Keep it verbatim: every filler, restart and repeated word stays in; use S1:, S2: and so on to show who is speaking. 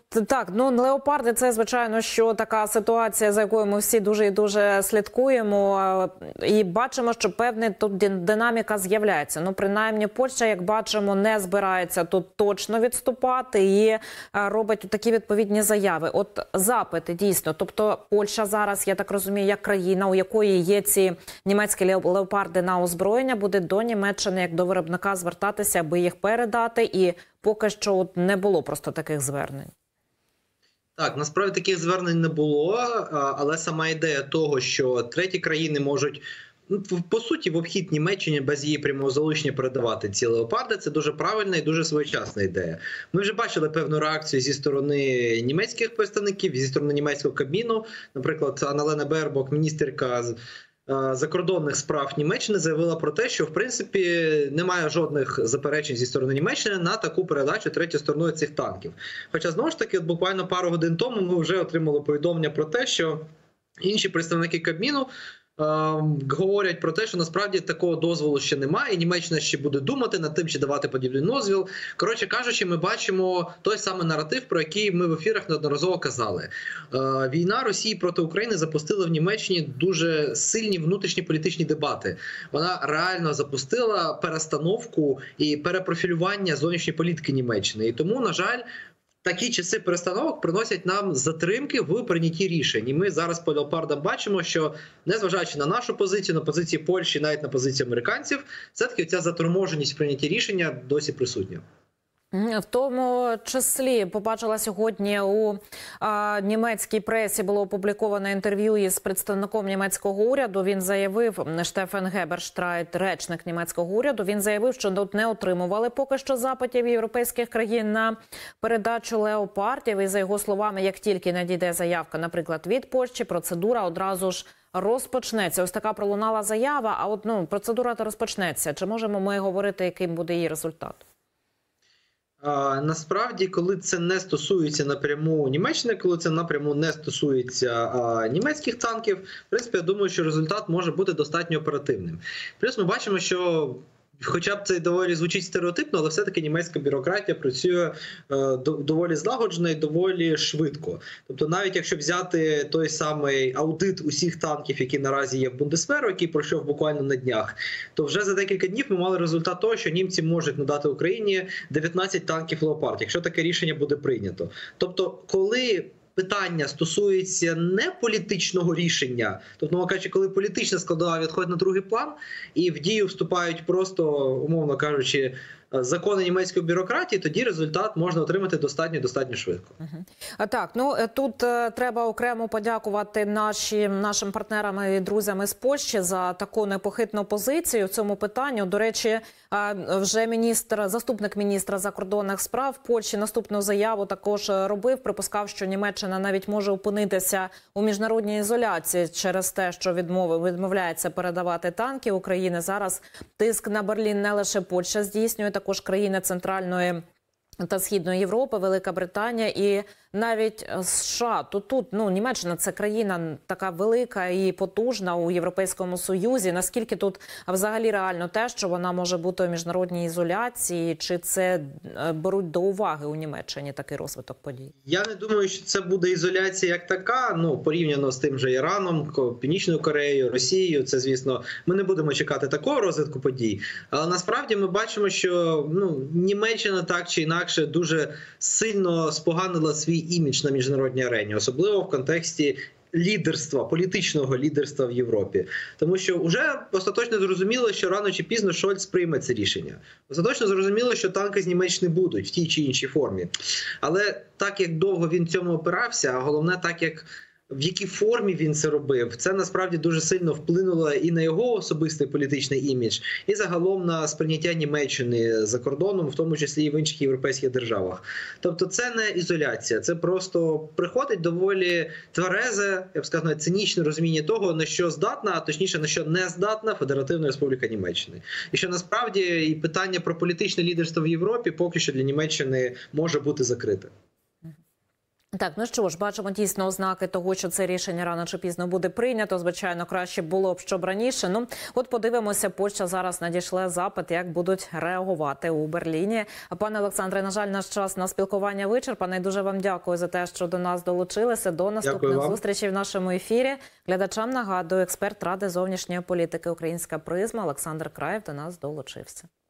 S1: Так, ну леопарди – це, звичайно, що така ситуація, за якою ми всі дуже і дуже слідкуємо. І бачимо, що певна тут динаміка з'являється. Ну, принаймні, Польща, як бачимо, не збирається тут точно відступати і робить такі відповідні заяви. От запити, дійсно. Тобто Польща зараз, я так розумію, як країна, у якої є ці німецькі леопарди на озброєння, буде до Німеччини, як до виробника, звертатися, аби їх передати. І поки що от не було просто таких звернень.
S2: Так, насправді таких звернень не було, але сама ідея того, що треті країни можуть, ну, по суті, в обхід Німеччині без її прямого залучення передавати ці леопарди, це дуже правильна і дуже своєчасна ідея. Ми вже бачили певну реакцію зі сторони німецьких представників, зі сторони німецького Кабміну. Наприклад, Анна-Лена Бербок, міністерка закордонних справ Німеччини, заявила про те, що в принципі немає жодних заперечень зі сторони Німеччини на таку передачу третьою стороною цих танків. Хоча, знову ж таки, буквально пару годин тому ми вже отримали повідомлення про те, що інші представники Кабміну говорять про те, що насправді такого дозволу ще немає, і Німеччина ще буде думати над тим, чи давати подібний дозвіл. Коротше кажучи, ми бачимо той самий наратив, про який ми в ефірах неодноразово казали. Війна Росії проти України запустила в Німеччині дуже сильні внутрішні політичні дебати. Вона реально запустила перестановку і перепрофілювання зовнішньої політики Німеччини. І тому, на жаль, такі часи перестановок приносять нам затримки в прийнятті рішень. І ми зараз по леопардам бачимо, що незважаючи на нашу позицію, на позиції Польщі, навіть на позиції американців, все-таки ця заторможеність в прийнятті рішення досі присутня.
S1: В тому числі побачила сьогодні у а, німецькій пресі було опубліковано інтерв'ю із представником німецького уряду. Він заявив, Штефан Геберштрайт, речник німецького уряду, він заявив, що тут не отримували поки що запитів європейських країн на передачу леопардів. І за його словами, як тільки надійде заявка, наприклад, від Польщі, процедура одразу ж розпочнеться. Ось така пролунала заява, а от ну, процедура то розпочнеться. Чи можемо ми говорити, яким буде її результат?
S2: А, насправді, коли це не стосується напряму Німеччини, коли це напряму не стосується а, німецьких танків, в принципі, я думаю, що результат може бути достатньо оперативним. Плюс ми бачимо, що хоча б це доволі звучить стереотипно, але все-таки німецька бюрократія працює е, доволі злагоджено і доволі швидко. Тобто навіть якщо взяти той самий аудит усіх танків, які наразі є в Бундесверу, який пройшов буквально на днях, то вже за декілька днів ми мали результат того, що німці можуть надати Україні дев'ятнадцять танків «Леопард», якщо таке рішення буде прийнято. Тобто, коли питання стосується не політичного рішення, тобто, мова кажучи, коли політична складова відходить на другий план і в дію вступають просто, умовно кажучи, закони німецької бюрократії, тоді результат можна отримати достатньо-достатньо швидко.
S1: Угу. А так, ну тут е, треба окремо подякувати нашим, нашим партнерам і друзям із Польщі за таку непохитну позицію в цьому питанні. До речі, е, вже міністр, заступник міністра закордонних справ Польщі наступну заяву також робив, припускав, що Німеччина навіть може опинитися у міжнародній ізоляції через те, що відмов, відмовляється передавати танки України. Зараз тиск на Берлін не лише Польща здійснює, також країни Центральної та Східної Європи, Велика Британія і навіть США. То тут, ну, Німеччина – це країна така велика і потужна у Європейському Союзі. Наскільки тут взагалі реально те, що вона може бути у міжнародній ізоляції, чи це беруть до уваги у Німеччині такий розвиток подій?
S2: Я не думаю, що це буде ізоляція як така, ну, порівняно з тим же Іраном, Північною Кореєю, Росією. Це, звісно, ми не будемо чекати такого розвитку подій. Але насправді ми бачимо, що, ну, Німеччина так чи інакше дуже сильно споганила свій імідж на міжнародній арені, особливо в контексті лідерства, політичного лідерства в Європі. Тому що вже остаточно зрозуміло, що рано чи пізно Шольц прийме це рішення. Остаточно зрозуміло, що танки з Німеччини будуть в тій чи іншій формі. Але так, як довго він цьому опирався, а головне, так, як в якій формі він це робив, це насправді дуже сильно вплинуло і на його особистий політичний імідж, і загалом на сприйняття Німеччини за кордоном, в тому числі і в інших європейських державах. Тобто це не ізоляція, це просто приходить доволі тверезе, я б сказав, цинічне розуміння того, на що здатна, а точніше, на що не здатна Федеративна Республіка Німеччини. І що насправді і питання про політичне лідерство в Європі поки що для Німеччини може бути закрите.
S1: Так, ну що ж, бачимо дійсно ознаки того, що це рішення рано чи пізно буде прийнято. Звичайно, краще було б, щоб раніше. Ну, от подивимося, Польща зараз надійшле запит, як будуть реагувати у Берліні. А пане Олександре, на жаль, наш час на спілкування вичерпаний. Дуже вам дякую за те, що до нас долучилися. До наступних зустрічей в нашому ефірі. Глядачам нагадую, експерт Ради зовнішньої політики «Українська призма» Олександр Краєв до нас долучився.